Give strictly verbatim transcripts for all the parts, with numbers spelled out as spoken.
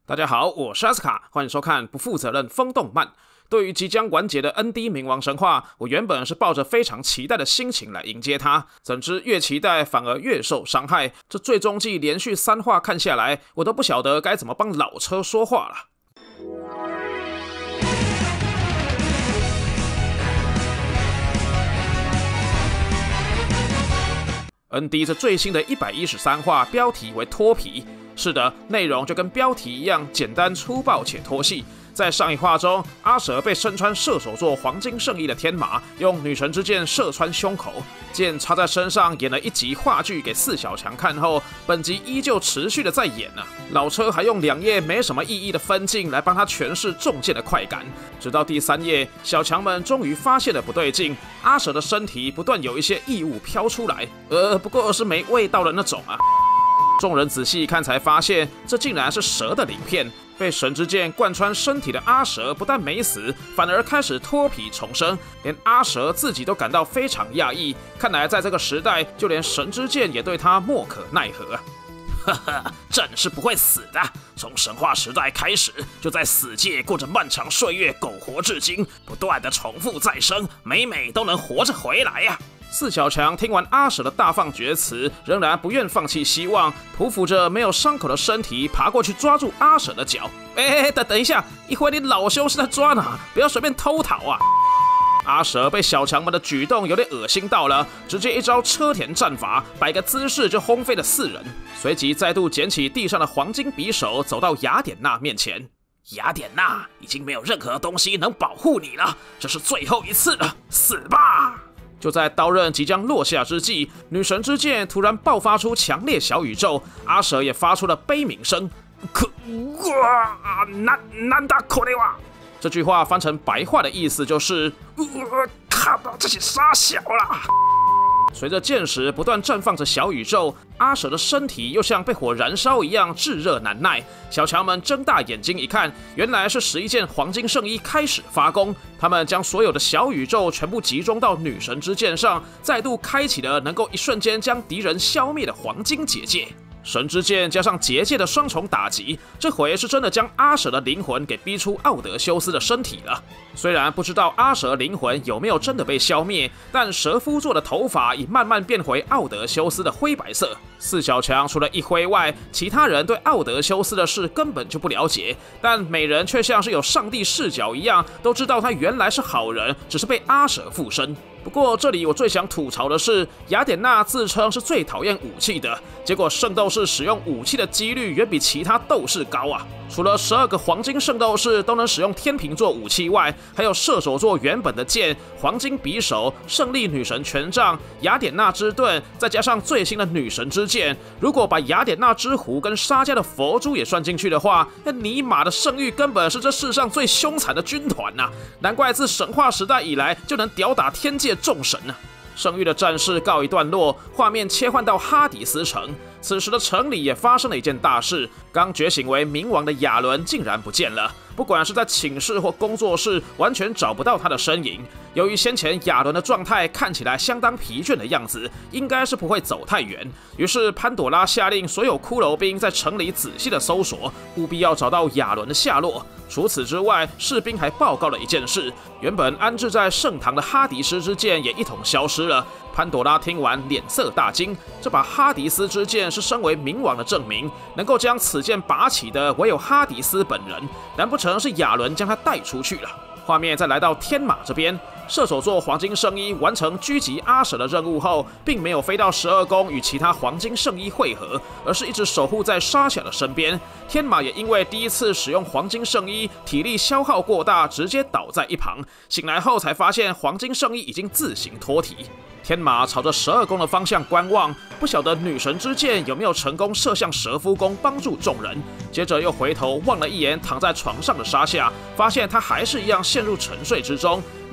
大家好，我是阿斯卡，欢迎收看不负责任风动漫。对于即将完结的 N D 冥王神话，我原本是抱着非常期待的心情来迎接它，怎知越期待反而越受伤害。这最终季连续三话看下来，我都不晓得该怎么帮老车说话了。N D 这最新的一百一十三话，标题为脱皮。是的，内容就跟标题一样，简单粗暴且脱戏。在上一话中，阿蛇被身穿射手座黄金圣衣的天马用女神之剑射穿胸口，剑插在身上，演了一集话剧给四小强看后，本集依旧持续的在演啊。老车还用两页没什么意义的分镜来帮他诠释中箭的快感，直到第三页，小强们终于发现了不对劲，阿蛇的身体不断有一些异物飘出来，呃，不过是没味道的那种啊。众人仔细一看才发现，这竟然是蛇的鳞片。被神之剑贯穿身体的阿蛇不但没死，反而开始脱皮重生，连阿蛇自己都感到非常讶异。看来在这个时代，就连神之剑也对他莫可奈何。 呵呵，朕是不会死的。从神话时代开始，就在死界过着漫长岁月，苟活至今，不断的重复再生，每每都能活着回来呀、啊。 四小强听完阿蛇的大放厥词，仍然不愿放弃希望，匍匐着没有伤口的身体爬过去抓住阿蛇的脚。哎，等等一下，一会你老兄是在抓哪？不要随便偷逃啊！阿蛇被小强们的举动有点恶心到了，直接一招车田战法，摆个姿势就轰飞了四人，随即再度捡起地上的黄金匕首，走到雅典娜面前。 雅典娜，已经没有任何东西能保护你了，这是最后一次了，死吧！ 就在刀刃即将落下之际，女神之剑突然爆发出强烈小宇宙，阿蛇也发出了悲鸣声。 可哇，难难打可雷哇！ 这句话翻成白话的意思就是， 呃，看到这些傻小啦。 随着剑矢不断绽放着小宇宙，阿蛇的身体又像被火燃烧一样炙热难耐。小强们睁大眼睛一看，原来是十一件黄金圣衣开始发功。他们将所有的小宇宙全部集中到女神之剑上，再度开启了能够一瞬间将敌人消灭的黄金结界。神之剑加上结界的双重打击，这回是真的将阿蛇的灵魂给逼出奥德修斯的身体了。虽然不知道阿蛇灵魂有没有真的被消灭，但蛇夫座的头发已慢慢变回奥德修斯的灰白色。四小强除了一辉外，其他人对奥德修斯的事根本就不了解，但每人却像是有上帝视角一样，都知道他原来是好人，只是被阿蛇附身。不过这里我最想吐槽的是，雅典娜自称是最讨厌武器的，结果圣斗士使用武器的几率远比其他斗士高啊！除了十二个黄金圣斗士都能使用天秤座武器外，还有射手座原本的剑、黄金匕首、胜利女神权杖、雅典娜之盾，再加上最新的女神之剑。如果把雅典娜之壶跟沙加的佛珠也算进去的话，那尼玛的圣域根本是这世上最凶残的军团呐、啊！难怪自神话时代以来就能吊打天界众神啊！圣域的战事告一段落，画面切换到哈迪斯城。此时的城里也发生了一件大事，刚觉醒为冥王的亚伦竟然不见了。不管是在寝室或工作室，完全找不到他的身影。由于先前亚伦的状态看起来相当疲倦的样子，应该是不会走太远。于是潘朵拉下令所有骷髅兵在城里仔细的搜索，务必要找到亚伦的下落。除此之外，士兵还报告了一件事：原本安置在圣堂的哈迪斯之剑也一同消失了。潘朵拉听完脸色大惊，这把哈迪斯之剑是身为冥王的证明，能够将此剑拔起的唯有哈迪斯本人，难不成是亚伦将他带出去了？画面再来到天马这边，射手座黄金圣衣完成狙击阿蛇的任务后，并没有飞到十二宫与其他黄金圣衣会合，而是一直守护在沙小的身边。天马也因为第一次使用黄金圣衣，体力消耗过大，直接倒在一旁。醒来后才发现黄金圣衣已经自行脱体。天马朝着十二宫的方向观望，不晓得女神之剑有没有成功射向蛇夫宫帮助众人。接着又回头望了一眼躺在床上的沙夏，发现他还是一样陷入沉睡之中。难道说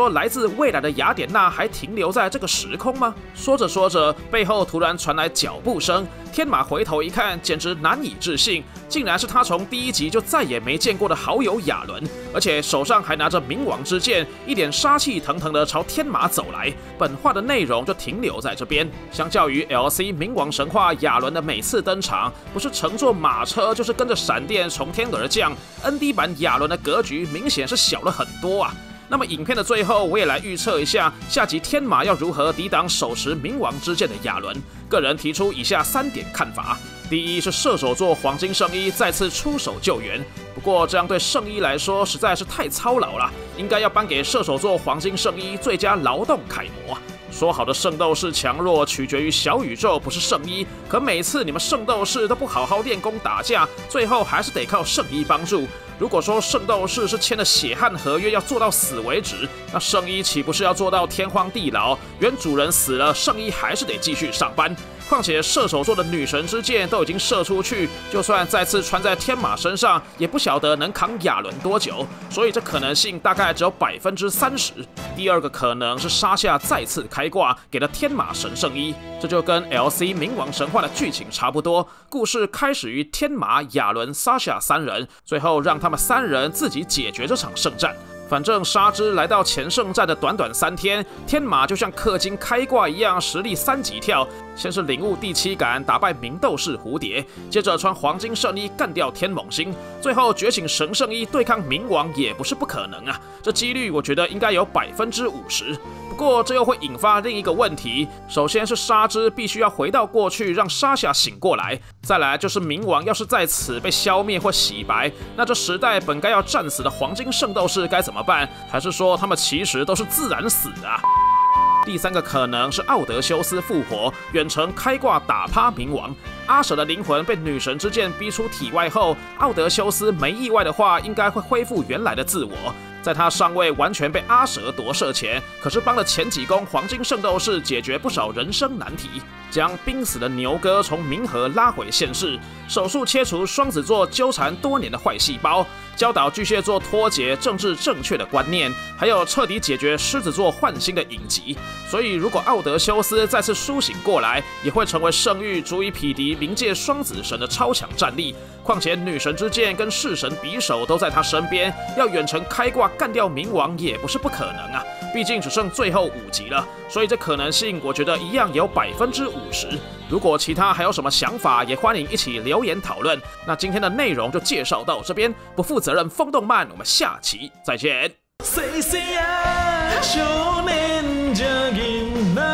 说来自未来的雅典娜还停留在这个时空吗？说着说着，背后突然传来脚步声，天马回头一看，简直难以置信，竟然是他从第一集就再也没见过的好友亚伦，而且手上还拿着冥王之剑，一脸杀气腾腾的朝天马走来。本话的内容就停留在这边。相较于 L C 冥王神话，亚伦的每次登场，不是乘坐马车，就是跟着闪电从天而降。N D 版亚伦的格局明显是小了很多啊。那么影片的最后，我也来预测一下下集天马要如何抵挡手持冥王之剑的亚伦。个人提出以下三点看法：第一是射手座黄金圣衣再次出手救援，不过这样对圣衣来说实在是太操劳了，应该要颁给射手座黄金圣衣最佳劳动楷模。说好的圣斗士强弱取决于小宇宙，不是圣衣。可每次你们圣斗士都不好好练功打架，最后还是得靠圣衣帮助。如果说圣斗士是签了血汗合约，要做到死为止，那圣衣岂不是要做到天荒地老？原主人死了，圣衣还是得继续上班。况且射手座的女神之箭都已经射出去，就算再次穿在天马身上，也不晓得能扛亚伦多久，所以这可能性大概只有百分之三十。第二个可能是沙夏再次开挂，给了天马神圣衣，这就跟 L C 冥王神话的剧情差不多。故事开始于天马、亚伦、沙夏三人，最后让他们三人自己解决这场圣战。反正沙之来到前圣战的短短三天，天马就像氪金开挂一样，实力三级跳。先是领悟第七感，打败明斗士蝴蝶，接着穿黄金圣衣干掉天猛星，最后觉醒神圣衣对抗冥王也不是不可能啊。这几率我觉得应该有百分之五十。不过这又会引发另一个问题，首先是沙之必须要回到过去，让沙夏醒过来；再来就是冥王要是在此被消灭或洗白，那这时代本该要战死的黄金圣斗士该怎么办？还是说他们其实都是自然死的啊？第三个可能是奥德修斯复活，远程开挂打趴冥王。阿舍的灵魂被女神之剑逼出体外后，奥德修斯没意外的话，应该会恢复原来的自我。在他尚未完全被阿蛇夺舍前，可是帮了前几宫黄金圣斗士解决不少人生难题，将濒死的牛哥从冥河拉回现世，手术切除双子座纠缠多年的坏细胞，教导巨蟹座脱节政治正确的观念，还有彻底解决狮子座换心的隐疾。所以，如果奥德修斯再次苏醒过来，也会成为圣域足以匹敌冥界双子神的超强战力。况且女神之剑跟弑神匕首都在他身边，要远程开挂干掉冥王也不是不可能啊。毕竟只剩最后五集了，所以这可能性我觉得一样有百分之五十。如果其他还有什么想法，也欢迎一起留言讨论。那今天的内容就介绍到这边，不负责任风动漫，我们下期再见。 细细啊，少年这囡仔，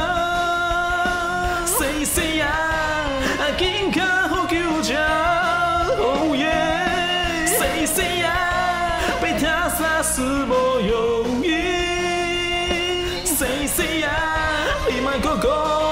细细啊，紧脚好救车，哦耶！细细啊，被他杀死无容易，细细啊，你莫搁讲。